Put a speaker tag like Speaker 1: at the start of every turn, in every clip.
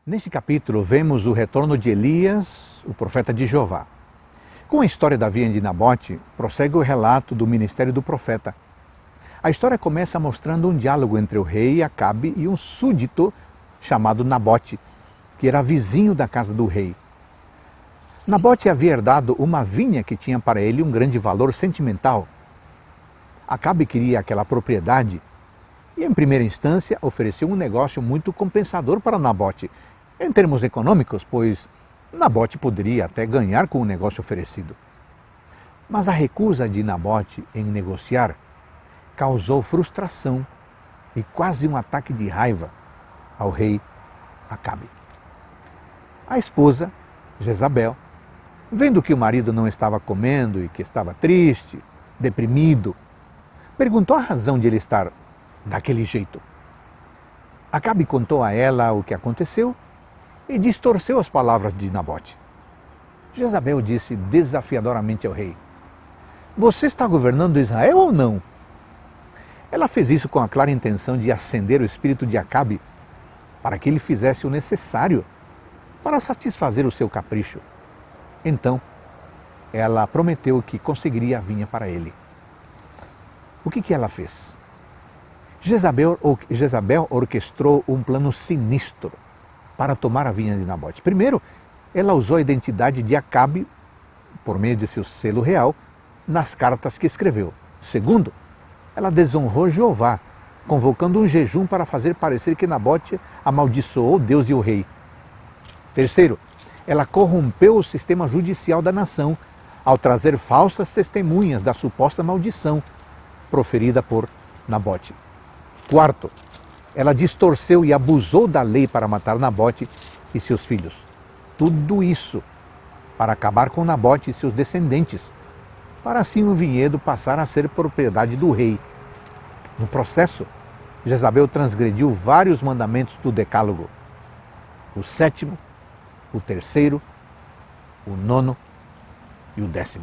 Speaker 1: Neste capítulo vemos o retorno de Elias, o profeta de Jeová. Com a história da vinha de Nabote, prossegue o relato do ministério do profeta. A história começa mostrando um diálogo entre o rei Acabe e um súdito chamado Nabote, que era vizinho da casa do rei. Nabote havia herdado uma vinha que tinha para ele um grande valor sentimental. Acabe queria aquela propriedade e, em primeira instância, ofereceu um negócio muito compensador para Nabote, em termos econômicos, pois Nabote poderia até ganhar com o negócio oferecido. Mas a recusa de Nabote em negociar causou frustração e quase um ataque de raiva ao rei Acabe. A esposa, Jezabel, vendo que o marido não estava comendo e que estava triste, deprimido, perguntou a razão de ele estar daquele jeito. Acabe contou a ela o que aconteceu e distorceu as palavras de Nabote. Jezabel disse desafiadoramente ao rei: "Você está governando Israel ou não?" Ela fez isso com a clara intenção de acender o espírito de Acabe para que ele fizesse o necessário para satisfazer o seu capricho. Então, ela prometeu que conseguiria a vinha para ele. O que ela fez? Jezabel orquestrou um plano sinistro para tomar a vinha de Nabote. Primeiro, ela usou a identidade de Acabe, por meio de seu selo real, nas cartas que escreveu. Segundo, ela desonrou Jeová, convocando um jejum para fazer parecer que Nabote amaldiçoou Deus e o rei. Terceiro, ela corrompeu o sistema judicial da nação ao trazer falsas testemunhas da suposta maldição proferida por Nabote. Quarto, ela distorceu e abusou da lei para matar Nabote e seus filhos. Tudo isso para acabar com Nabote e seus descendentes, para assim o vinhedo passar a ser propriedade do rei. No processo, Jezabel transgrediu vários mandamentos do Decálogo: o 7º, o 3º, o 9º e o 10º.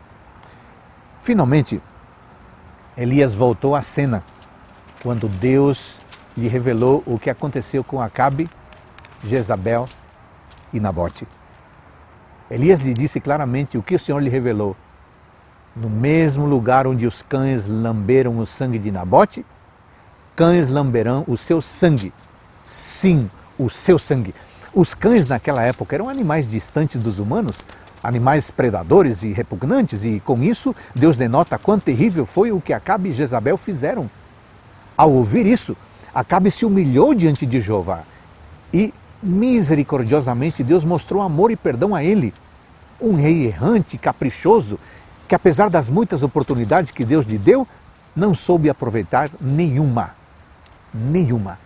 Speaker 1: Finalmente, Elias voltou à cena quando Deus lhe revelou o que aconteceu com Acabe, Jezabel e Nabote. Elias lhe disse claramente o que o Senhor lhe revelou: no mesmo lugar onde os cães lamberam o sangue de Nabote, cães lamberão o seu sangue. Sim, o seu sangue. Os cães naquela época eram animais distantes dos humanos, animais predadores e repugnantes, e com isso Deus denota quão terrível foi o que Acabe e Jezabel fizeram. Ao ouvir isso, Acabe se humilhou diante de Jeová e, misericordiosamente, Deus mostrou amor e perdão a ele. Um rei errante, caprichoso, que apesar das muitas oportunidades que Deus lhe deu, não soube aproveitar nenhuma. Nenhuma.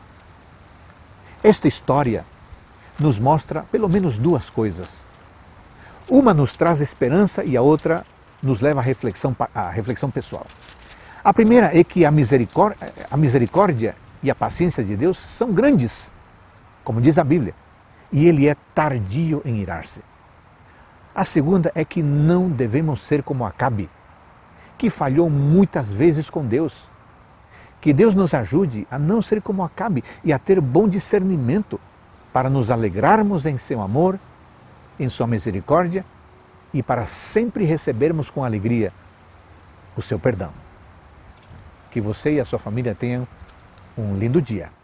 Speaker 1: Esta história nos mostra pelo menos duas coisas. Uma nos traz esperança e a outra nos leva à reflexão pessoal. A primeira é que a misericórdia e a paciência de Deus são grandes, como diz a Bíblia, e Ele é tardio em irar-se. A segunda é que não devemos ser como Acabe, que falhou muitas vezes com Deus. Que Deus nos ajude a não ser como Acabe e a ter bom discernimento para nos alegrarmos em seu amor, em sua misericórdia e para sempre recebermos com alegria o seu perdão. Que você e a sua família tenham um lindo dia.